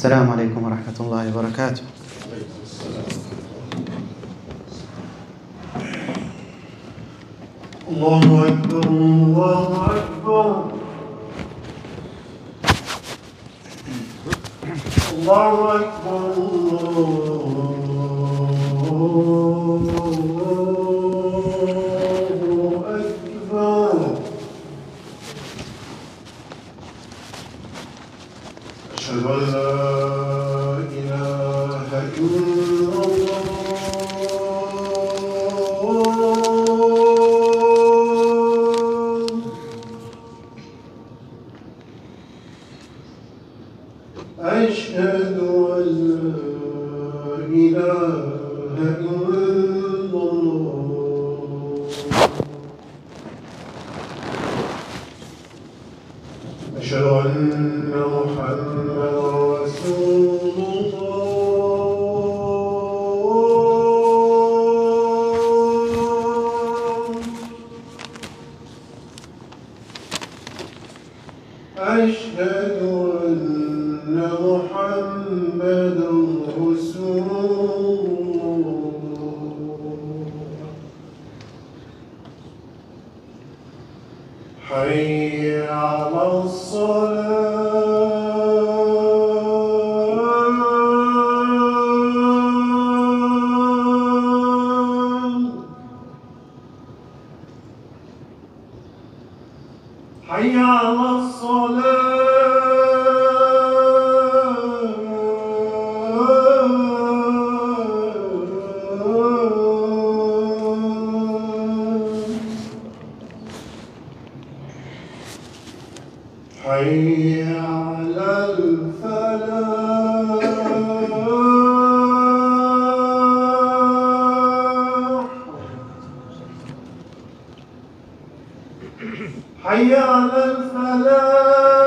السلام عليكم ورحمة الله وبركاته. الله أكبر الله أكبر الله أكبر الله أكبر. أشهد أن لا إله إلا الله أشهد أن لا إله إلا الله أشهد أن محمدا رسول الله أشهد أن محمدا رسول الله. حي على الصلاة حي على حي على الفلاح حي على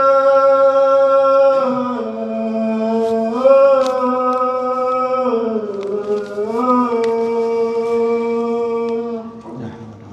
الفلاح.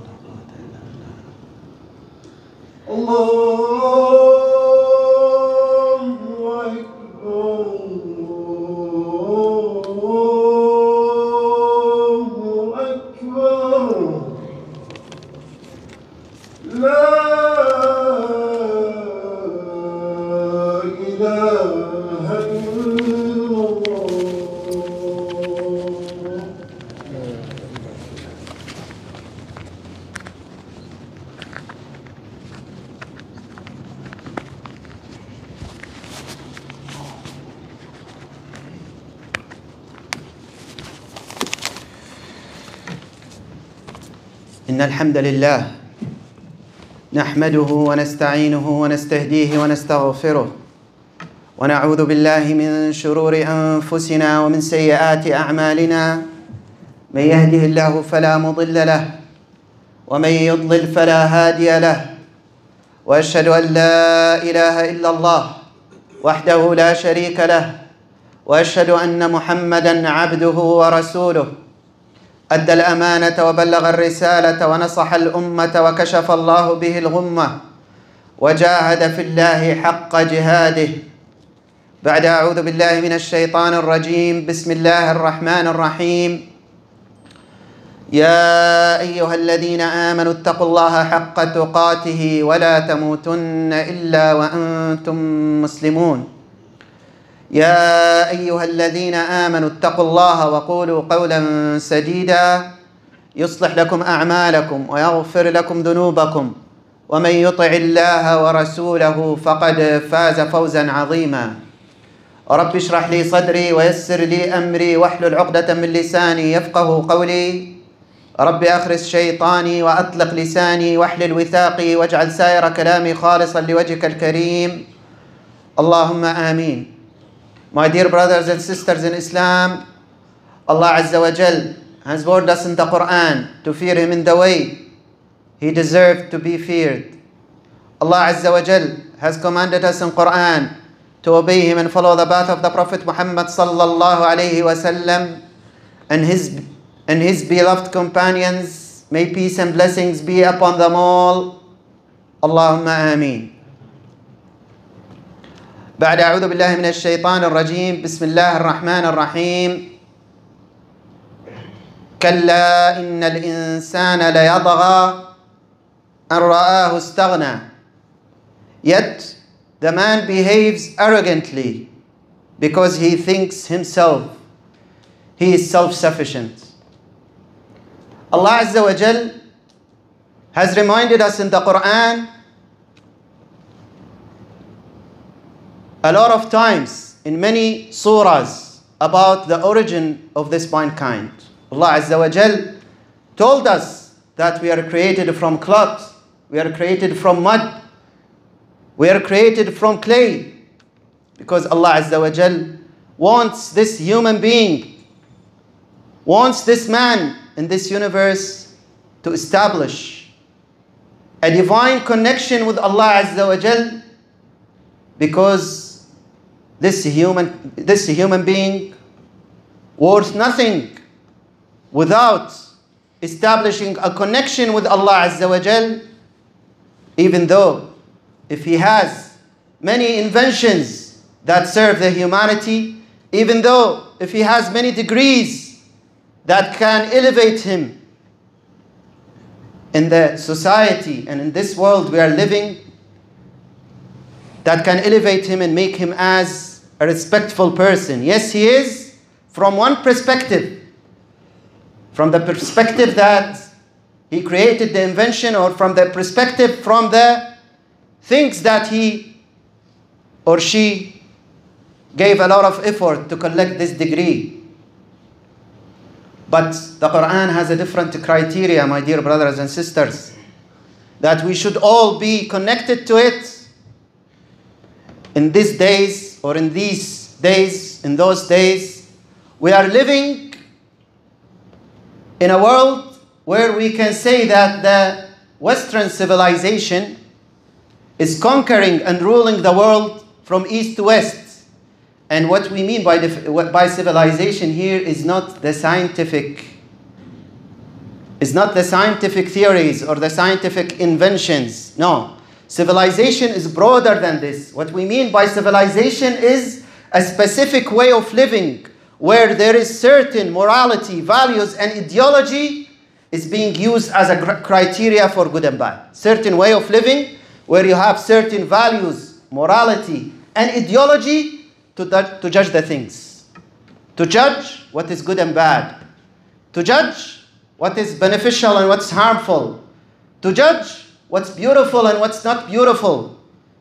إن الحمد لله نحمده ونستعينه ونستهديه ونستغفره ونعوذ بالله من شرور أنفسنا ومن سيئات أعمالنا. من يهده الله فلا مضل له ومن يضلل فلا هادي له، وأشهد أن لا إله إلا الله وحده لا شريك له، وأشهد أن محمدًا عبده ورسوله. أدى الأمانة وبلغ الرسالة ونصح الأمة وكشف الله به الغمة وجاهد في الله حق جهاده. بعد أعوذ بالله من الشيطان الرجيم. بسم الله الرحمن الرحيم. يا أيها الذين آمنوا اتقوا الله حق تقاته ولا تموتن إلا وأنتم مسلمون. يا أيها الذين آمنوا اتقوا الله وقولوا قولا سديدا يصلح لكم أعمالكم ويغفر لكم ذنوبكم، ومن يطع الله ورسوله فقد فاز فوزا عظيما. رب اشرح لي صدري ويسر لي أمري واحلل عقدة من لساني يفقه قولي. رب أخرس شيطاني وأطلق لساني واحلل وثاقي واجعل سائر كلامي خالصا لوجهك الكريم، اللهم آمين. My dear brothers and sisters in Islam, Allah Azza wa Jal has warned us in the Quran to fear Him in the way He deserved to be feared. Allah Azza wa Jal has commanded us in Quran to obey Him and follow the path of the Prophet Muhammad sallallahu alayhi wa sallam and his beloved companions. May peace and blessings be upon them all. Allahumma ameen. بعد أعوذ بالله من الشيطان الرجيم بسم الله الرحمن الرحيم كلا إن الإنسان ليطغى أن رآه استغنى. Yet the man behaves arrogantly because he thinks himself he is self-sufficient. Allah Azza wa Jal has reminded us in the Quran a lot of times in many surahs about the origin of this mankind. Allah Azza wa Jal told us that we are created from cloth, we are created from mud, we are created from clay, because Allah Azza wa Jal wants this human being, wants this man in this universe to establish a divine connection with Allah Azza wa Jal, because this human being worth nothing without establishing a connection with Allah Azza wa Jal. Even though if he has many inventions that serve the humanity, even though if he has many degrees that can elevate him in the society and in this world we are living, that can elevate him and make him as a respectful person. Yes, he is from one perspective, from the perspective that he created the invention, or from the perspective from the things that he or she gave a lot of effort to collect this degree. But the Quran has a different criteria, my dear brothers and sisters, that we should all be connected to it. In these days, or in these days, in those days, we are living in a world where we can say that the Western civilization is conquering and ruling the world from east to west. And what we mean by civilization here is not the scientific theories or the scientific inventions. No. Civilization is broader than this. What we mean by civilization is a specific way of living where there is certain morality, values, and ideology is being used as a criteria for good and bad. Certain way of living where you have certain values, morality, and ideology to judge the things. To judge what is good and bad. To judge what is beneficial and what's harmful. To judge what's beautiful and what's not beautiful.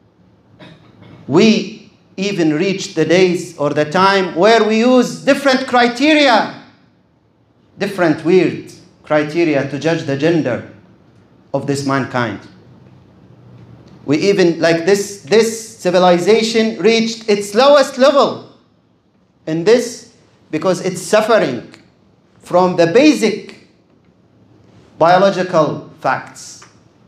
We even reach the days or the time where we use different criteria, different weird criteria to judge the gender of this mankind. We even, like this civilization reached its lowest level in this because it's suffering from the basic biological facts.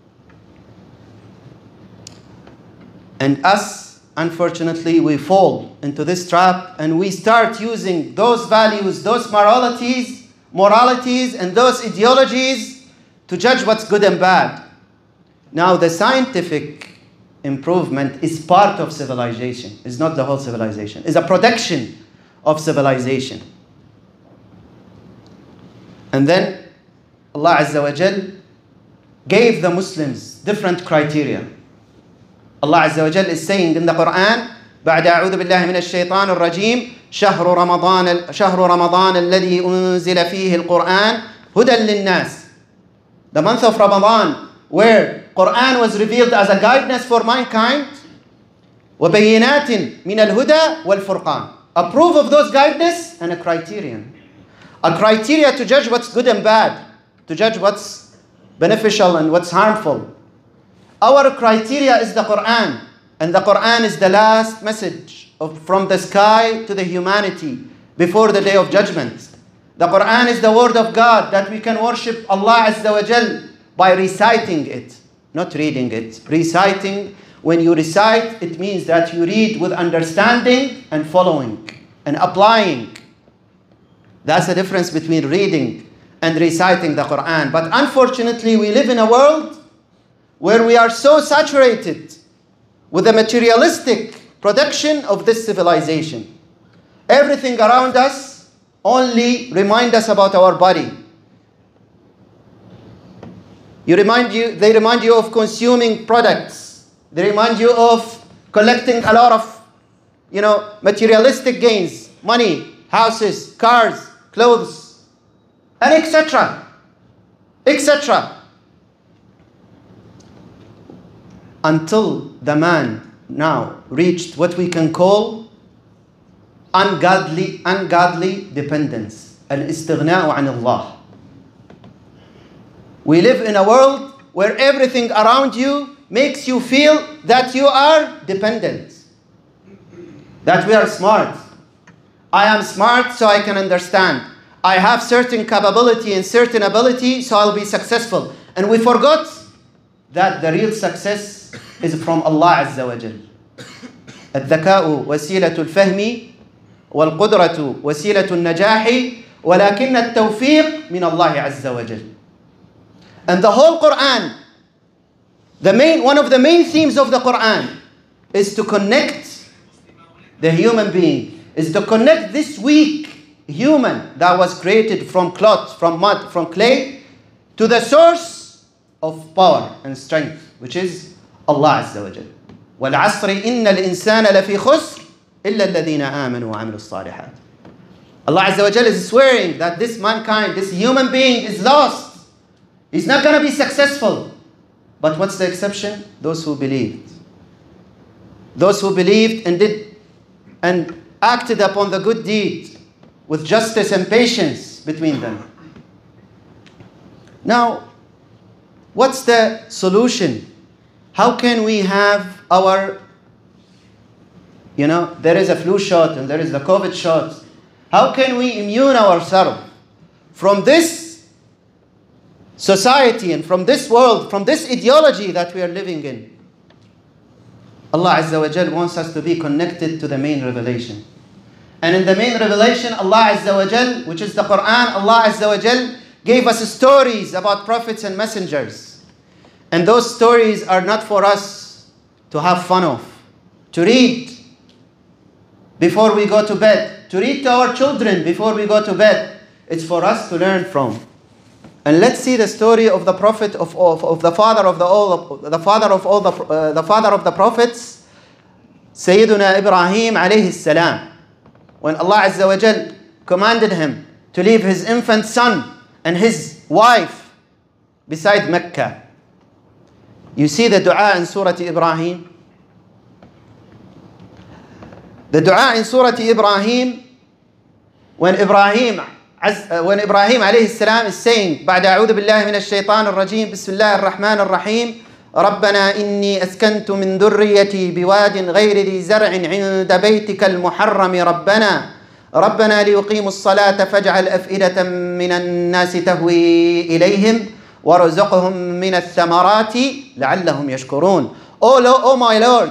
And us, unfortunately, we fall into this trap and we start using those values, those moralities and those ideologies to judge what's good and bad. Now, the scientific improvement is part of civilization. It's not the whole civilization. It's a protection of civilization. And then Allah Azza wa Jal gave the Muslims different criteria. Allah Azza wa Jal is saying in the Quran, بعد أعوذ بالله من الشيطان الرجيم شهر رمضان الذي أنزل فيه القرآن هدى للناس. The month of Ramadan, where Quran was revealed as a guidance for mankind, وبينات من الهدى والفرقان. A proof of those guidance and a criterion. A criteria to judge what's good and bad, to judge what's beneficial and what's harmful. Our criteria is the Quran, and the Quran is the last message from the sky to the humanity before the day of judgment. The Quran is the word of God that we can worship Allah Azza wa Jal by reciting it, not reading it. Reciting, when you recite, it means that you read with understanding and following and applying. That's the difference between reading and reciting the Quran. But unfortunately, we live in a world where we are so saturated with the materialistic production of this civilization. Everything around us only remind us about our body. They remind you of consuming products. They remind you of collecting a lot of, materialistic gains, money, houses, cars, clothes, and etc. etc. Until the man now reached what we can call ungodly dependence. Al-istighna'u an Allah. We live in a world where everything around you makes you feel that you are dependent. That we are smart. I am smart so I can understand. I have certain capability and certain ability so I'll be successful. And we forgot that the real success is from Allah Azza wa Jal. الذكاء وسيلة الفهم والقدرة وسيلة النجاح ولكن التوفيق من الله عز وجل. And the whole Quran, one of the main themes of the Quran is to connect the human being, is to connect this weak human that was created from cloth, from mud, from clay, to the source of power and strength, which is Allah Azza wa Jal. وَالْعَصْرِ إِنَّ الْإِنسَانَ لَفِي خُسْرٍ إِلَّا الَّذِينَ آمَنُوا وَعَمِلُوا الصَّالِحَاتِ. Allah Azza wa Jal is swearing that this mankind, this human being is lost. He's not going to be successful. But what's the exception? Those who believed. Those who believed and acted upon the good deed with justice and patience between them. Now, what's the solution? How can we have our, there is a flu shot and there is the COVID shot. How can we immune ourselves from this society and from this world, from this ideology that we are living in? Allah Azza wa Jal wants us to be connected to the main revelation. And in the main revelation, Allah Azza wa Jal, which is the Quran, Allah Azza wa Jal gave us stories about prophets and messengers. And those stories are not for us to have fun of, to read before we go to bed, to read to our children before we go to bed. It's for us to learn from. And let's see the story of the prophet of the father of the prophets, Sayyiduna Ibrahim alayhi salam. When Allah Azza wa Jal commanded him to leave his infant son and his wife beside Mecca. You see the dua in Surah Ibrahim. The dua in Surah Ibrahim, when Ibrahim alayhi salam is saying, بعد أعوذ بالله من الشيطان الرجيم بسم الله الرحمن الرحيم ربنا إني أسكنت من ذريتي بواد غير ذي زرع عند بيتك المحرم ربنا ليقيموا الصلاة فاجعل أفئدة من الناس تهوي إليهم وارزقهم من الثمرات لعلهم يشكرون. Oh my Lord,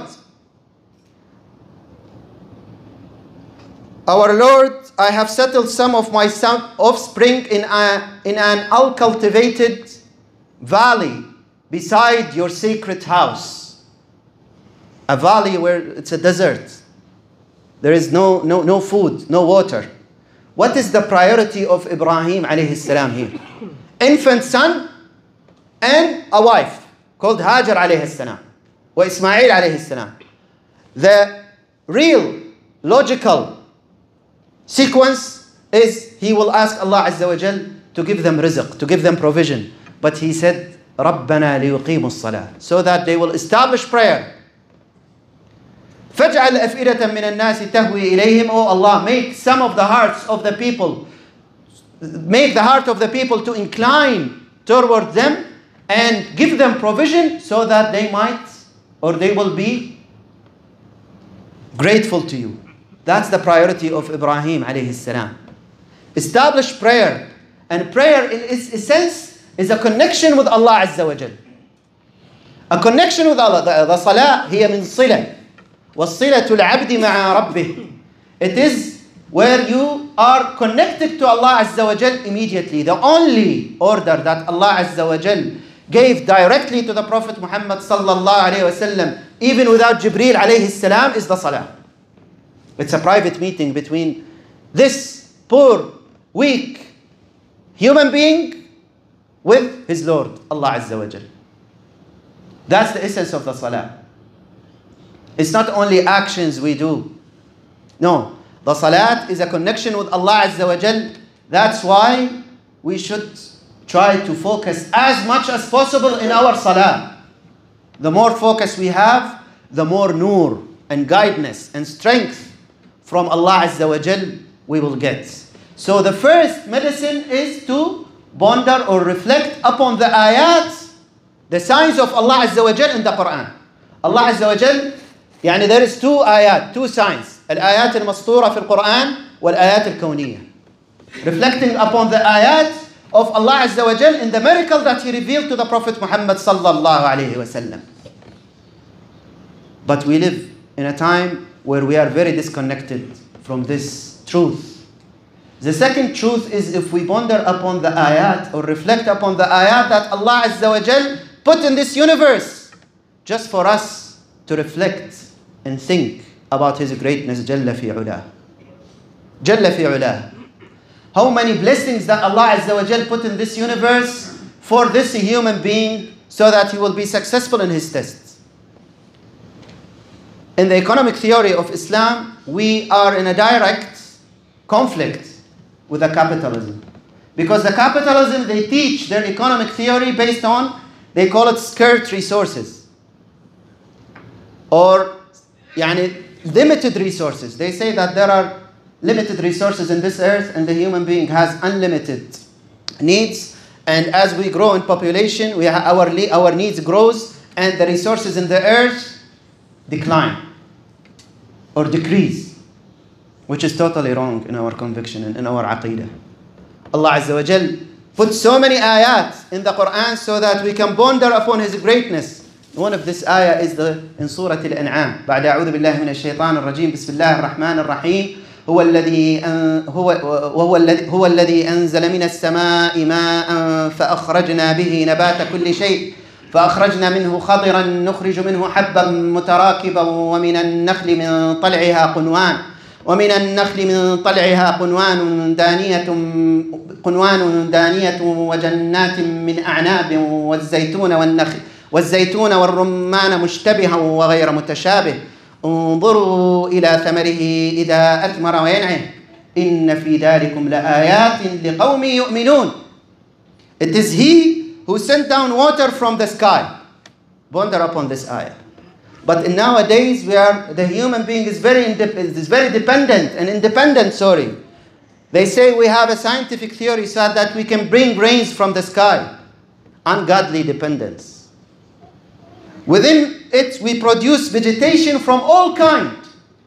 our Lord, I have settled some of my offspring in an uncultivated valley beside your sacred house. A valley where it's a desert. There is no food, no water. What is the priority of Ibrahim alayhi salam here? Infant son and a wife called Hajar alayhi salam. Or Ismail alayhi salam. The real logical sequence is he will ask Allah Azza wa Jal to give them rizq, to give them provision. But he said, رَبَّنَا لِيُقِيمُوا الصَّلَاةِ, so that they will establish prayer. فَاجْعَلْ أَفْئِدَةً مِنَ النَّاسِ تَهْوِي إِلَيْهِمْ. Oh Allah, make some of the hearts of the people, make the heart of the people to incline toward them and give them provision so that they might or they will be grateful to you. That's the priority of Ibrahim alayhi salam. Establish prayer. And prayer in its essence is a connection with Allah Azza wa Jal. A connection with Allah. The salah هي من صلة. والصلة العبد مع ربه. It is where you are connected to Allah Azza wa Jal immediately. The only order that Allah Azza wa Jal gave directly to the Prophet Muhammad sallallahu alayhi wa sallam even without Jibreel alayhi salam, is the salah. It's a private meeting between this poor, weak human being with his Lord, Allah Azza wa Jal. That's the essence of the salah. It's not only actions we do. No, the salat is a connection with Allah Azza wa Jal. That's why we should try to focus as much as possible in our salah. The more focus we have, the more nur and guidance and strength from Allah Azza wa Jal we will get. So the first medicine is to ponder or reflect upon the ayat, the signs of Allah Azza wa Jal in the Quran. Allah Azza wa Jal, يعني there is two ayat, two signs. الآيات المسطورة في القرآن والآيات الكونية. Reflecting upon the ayat of Allah Azza wa Jal in the miracle that He revealed to the Prophet Muhammad sallallahu alayhi wasallam. But we live in a time where we are very disconnected from this truth. The second truth is if we ponder upon the ayat or reflect upon the ayat that Allah Azza wa Jal put in this universe just for us to reflect and think about His greatness, Jalla fi ulah. Jalla fi ulah. How many blessings that Allah Azza wa Jal put in this universe for this human being so that he will be successful in his tests. In the economic theory of Islam, we are in a direct conflict with the capitalism. Because the capitalism, they teach their economic theory based on, they call it scarce resources. Or يعني limited resources. They say that there are limited resources in this earth and the human being has unlimited needs. And as we grow in population, our needs grows and the resources in the earth decline or decrease, which is totally wrong in our conviction and in our aqidah. Allah Azza wa Jal put so many ayat in the Quran so that we can ponder upon His greatness. One of this ayah is in Surah Al-An'am. بعد أعوذ بالله من الشيطان الرجيم بسم الله الرحمن الرحيم هو الذي أنزل من السماء ماء فأخرجنا به نبات كل شيء فأخرجنا منه خضرا نخرج منه حبا متراكبا ومن النخل من طلعها قنوان دانية وجنات من أعناب والزيتون والرمان مشتبها وغير متشابه انظروا إلى ثمره إذا أثمر وينعه إن في ذلكم لآيات لقوم يؤمنون. It is He who sent down water from the sky. Ponder upon this ayah. But in nowadays, the human being is very dependent and independent. They say we have a scientific theory so that we can bring rains from the sky. Ungodly dependence. Within it, we produce vegetation from all kinds.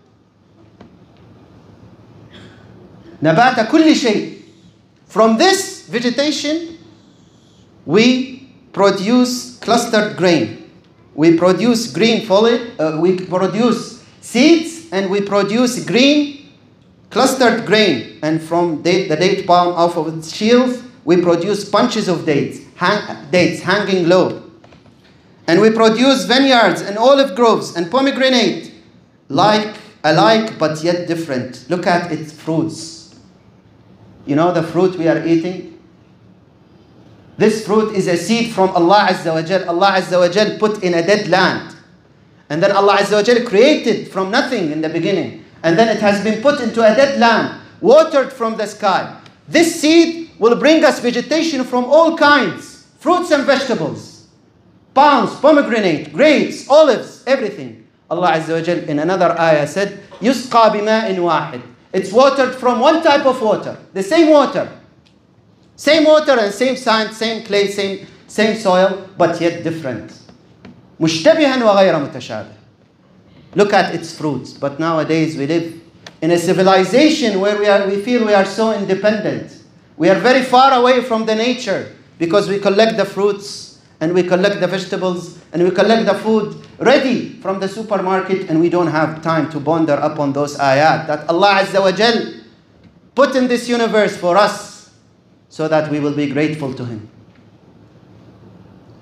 نبات كل شيء. From this vegetation, we produce clustered grain. We produce green foliage, we produce seeds, and we produce green clustered grain. And from the date palm off of its sheath, we produce bunches of dates hanging low. And we produce vineyards and olive groves and pomegranate, alike but yet different. Look at its fruits. You know the fruit we are eating? This fruit is a seed from Allah Azza wa Jal. Allah Azza wa Jal put in a dead land. And then Allah Azza wa Jal created from nothing in the beginning. And then it has been put into a dead land, watered from the sky. This seed will bring us vegetation from all kinds, fruits and vegetables. Palms, pomegranate, grapes, olives, everything. Allah Azza wa Jal in another ayah said, يُسْقَى بِمَاءٍ وَاحِدٍ. It's watered from one type of water, the same water. Same water and same sand, same clay, same soil, but yet different. مُشْتَبِهًا وَغَيْرَ مُتَشَابِهٍ. Look at its fruits. But nowadays we live in a civilization where we feel we are so independent. We are very far away from the nature because we collect the fruits and we collect the vegetables and we collect the food ready from the supermarket, and we don't have time to ponder upon those ayat that Allah Azza wa Jal put in this universe for us so that we will be grateful to Him.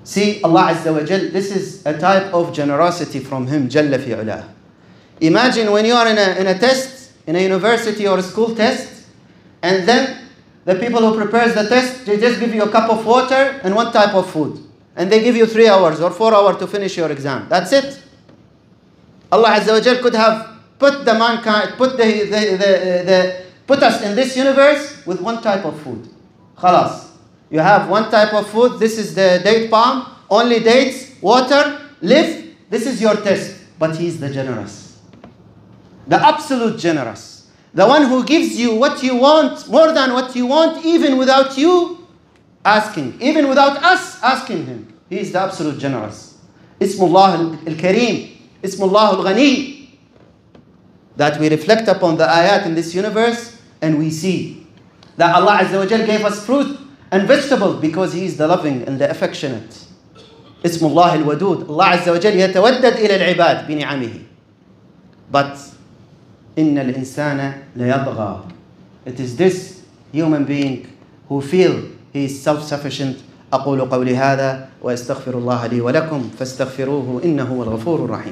See, Allah Azza wa Jal, this is a type of generosity from Him, Jalla fi ulah. Imagine when you are in a test, in a university or a school test, and then the people who prepares the test, they just give you a cup of water and one type of food. And they give you 3 hours or 4 hours to finish your exam. That's it. Allah Azza wa Jal could have put the mankind, put us in this universe with one type of food. Khalas. You have one type of food. This is the date palm. Only dates, water, live. This is your test. But He is the generous. The absolute generous. The one who gives you what you want, more than what you want, even without you asking. Even without us asking Him. He is the absolute generous. Ismullah al-Kareem. Ismullah al-Ghani. That we reflect upon the ayat in this universe and we see that Allah Azza wa Jal gave us fruit and vegetables because He is the loving and the affectionate. Ismullah al-Wadud. Allah Azza wa Jal yatawaddad ila al-ibad bini'amihi. But inna al-insana layadgha. It is this human being who feel he is self-sufficient. أقول قولي هذا وأستغفر الله لي ولكم فاستغفروه إنه هو الغفور الرحيم.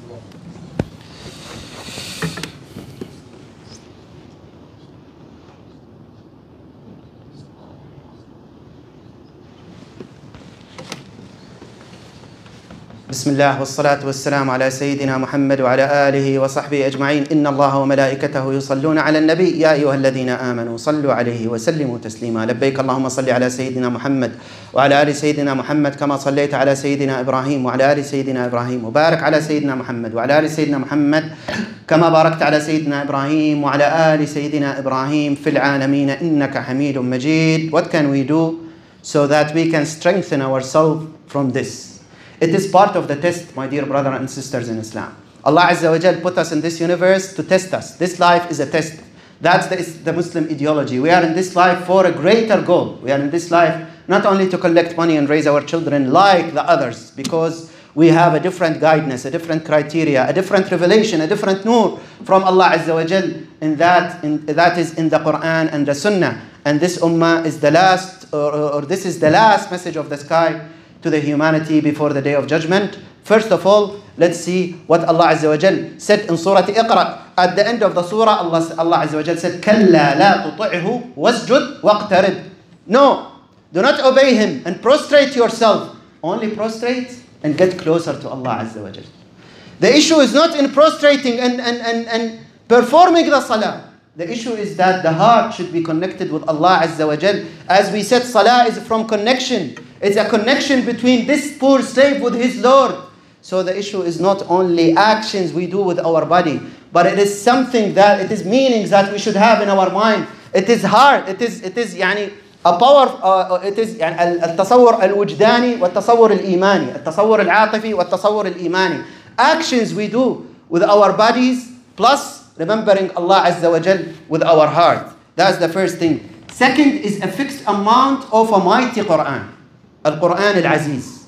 بسم الله والصلاة والسلام على سيدنا محمد وعلى آله وصحبه أجمعين. إن الله وملائكته يصلون على النبي يا أيها الذين آمنوا صلوا عليه وسلموا تسليما. لبيك اللهم صل على سيدنا محمد وعلى آل سيدنا محمد كما صليت على سيدنا إبراهيم وعلى آل سيدنا إبراهيم وبارك على سيدنا محمد وعلى آل سيدنا محمد كما باركت على سيدنا إبراهيم وعلى آل سيدنا إبراهيم في العالمين إنك حميد مجيد. What can we do so that we can strengthen ourselves from this? It is part of the test, my dear brothers and sisters in Islam. Allah Azza wa Jal put us in this universe to test us. This life is a test. That's the Muslim ideology. We are in this life for a greater goal. We are in this life not only to collect money and raise our children like the others, because we have a different guidance, a different criteria, a different revelation, a different nur from Allah Azza wa Jal, and that is in the Quran and the Sunnah. And this ummah is the last, or this is the last message of the sky to the humanity before the day of judgment. First of all, let's see what Allah Azza wa Jal said in Surah Iqra. At the end of the surah, Allah Azza wa Jal said, كَلَّا لَا تُطِعْهُ وَاسْجُدْ وَاقْتَرِبْ. No, do not obey him and prostrate yourself. Only prostrate and get closer to Allah Azza wa Jal. The issue is not in prostrating and performing the salah. The issue is that the heart should be connected with Allah Azza wa Jal. As we said, salah is from connection. It's a connection between this poor slave with his Lord. So the issue is not only actions we do with our body, but it is something that, it is meanings that we should have in our mind. It is hard. It is يعني a power. It is يعني التصور الوجداني والتصور الإيماني, التصور العاطفي والتصور الإيماني. Actions we do with our bodies plus remembering Allah Azza wa Jal with our heart. That's the first thing. Second is a fixed amount of a mighty Quran. القرآن العزيز.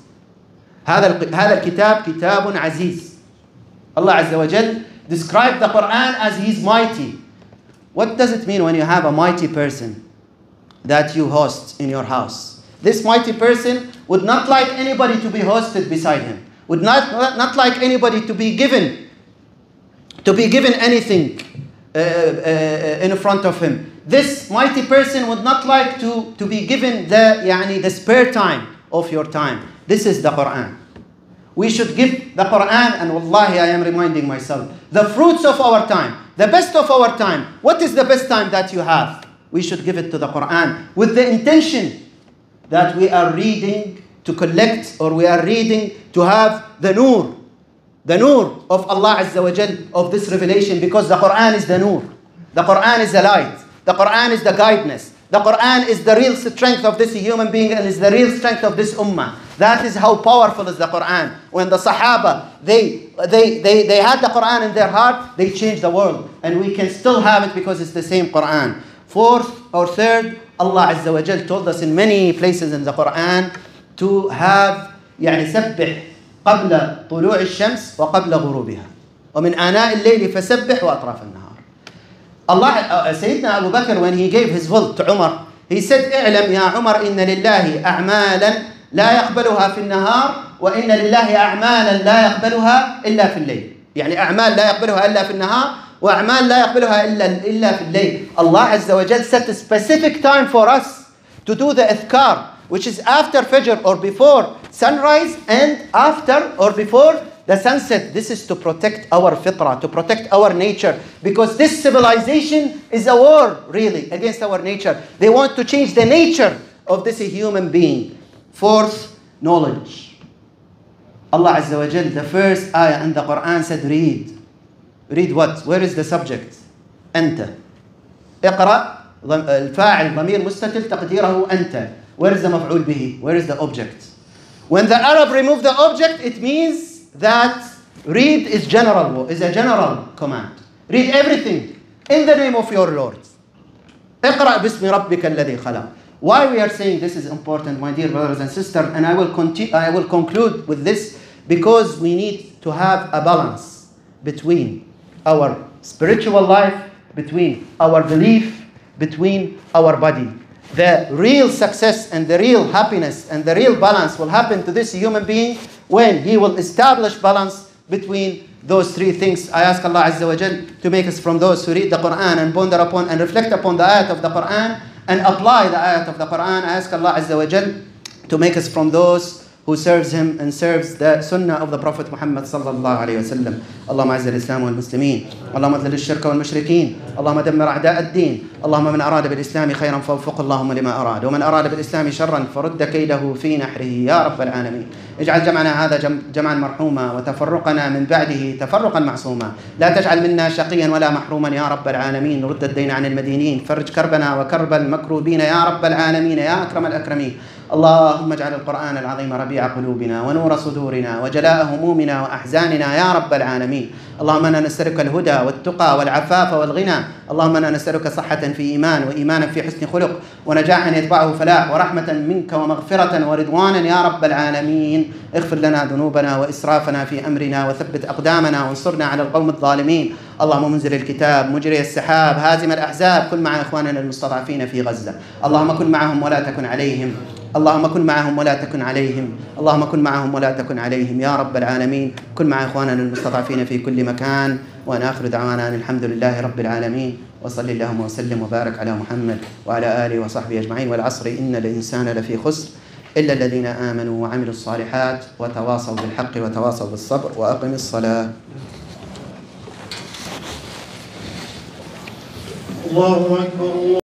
هذا الكتاب كتاب عزيز. Allah Azza wa Jal described the Quran as He's mighty. What does it mean when you have a mighty person that you host in your house? This mighty person would not like anybody to be hosted beside him. Would not like anybody to be given anything in front of him. This mighty person would not like to be given the spare time of your time. This is the Quran. We should give the Quran, and wallahi I am reminding myself, the fruits of our time, the best of our time. What is the best time that you have? We should give it to the Quran with the intention that we are reading to collect, or we are reading to have the nur of Allah Azza wa Jal, of this revelation, because the Quran is the nur. The Quran is the light. The Quran is the guidance. The Quran is the real strength of this human being and is the real strength of this ummah. That is how powerful is the Quran. When the Sahaba, they had the Quran in their heart, they changed the world. And we can still have it because it's the same Quran. Fourth or third, Allah Azza wa Jal told us in many places in the Quran to have سبح قبل طلوع الشمس وقبل غروبها ومن آناء الليل فسبح وأطراف النهار. Allah, Sayyidina Abu Bakr, when he gave his will to Umar, he said, اعلم يا عمر إن لله أعمالا لا يقبلها في النهار، وإن لله أعمالا لا يقبلها إلا في الليل. يعني أعمال لا يقبلها إلا في النهار، وأعمال لا يقبلها إلا في الليل. Allah Azza wa Jal set a specific time for us to do the adhkar, which is after Fajr or before sunrise and after or before the sunset. This is to protect our fitrah, to protect our nature, because this civilization is a war really against our nature. They want to change the nature of this human being. Fourth, knowledge. Allah Azza wa Jal, the first ayah in the Quran said, read. Read what? Where is the subject? أنت. اقرأ. الفاعل ضمير مستتر تقديره أنت. Where is the مفعول به? Where is the object? When the Arab remove the object, it means that read is a general command. Read everything in the name of your Lord. اقرأ باسم ربك الذي خلق. Why we are saying this is important, my dear brothers and sisters, and I will conclude with this, because we need to have a balance between our spiritual life, between our belief, between our body. The real success and the real happiness and the real balance will happen to this human being when he will establish balance between those three things. I ask Allah Azza wa Jal to make us from those who read the Quran and ponder upon and reflect upon the ayat of the Quran and apply the ayat of the Quran. I ask Allah Azza wa Jal to make us from those who serves him and serves the sunnah of the Prophet Muhammad sallallahu alayhi wa sallam. اللهم أعز الإسلام والمسلمين، اللهم أذل الشرك والمشركين، اللهم دمر أعداء الدين، اللهم من أراد بالإسلام خيرا فوفقه اللهم لما أراد، ومن أراد بالإسلام شرا فرد كيده في نحره يا رب العالمين. اجعل جمعنا هذا جمعا مرحوما وتفرقنا من بعده تفرقا معصوما، لا تجعل منا شقيا ولا محروما يا رب العالمين. رد الدين عن المدينين، فرج كربنا وكرب المكروبين يا رب العالمين يا أكرم الأكرمين. اللهم اجعل القرآن العظيم ربيع قلوبنا ونور صدورنا وجلاء همومنا وأحزاننا يا رب العالمين. اللهم انا نسألك الهدى والتقى والعفاف والغنى. اللهم انا نسألك صحة في إيمان وإيمانا في حسن خلق ونجاحا يتبعه فلاح ورحمة منك ومغفرة ورضوانا يا رب العالمين. اغفر لنا ذنوبنا وإسرافنا في أمرنا وثبت أقدامنا وانصرنا على القوم الظالمين. اللهم منزل الكتاب مجري السحاب هازم الأحزاب، كن مع إخواننا المستضعفين في غزة. اللهم كن معهم ولا تكن عليهم. اللهم كن معهم ولا تكن عليهم. اللهم كن معهم ولا تكن عليهم يا رب العالمين. كن مع إخواننا المستضعفين في كل مكان. وأنا آخر دعوانا أن الحمد لله رب العالمين، وصلي اللهم وسلم وبارك على محمد وعلى آله وصحبه أجمعين. والعصر إن الإنسان لفي خسر إلا الذين آمنوا وعملوا الصالحات وتواصوا بالحق وتواصوا بالصبر وأقم الصلاة. الله أكبر.